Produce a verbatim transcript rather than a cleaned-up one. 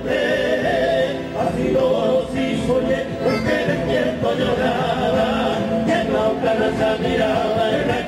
encontré, así lo sí soñé, porque de tiempo lloraba, que no esa mirada.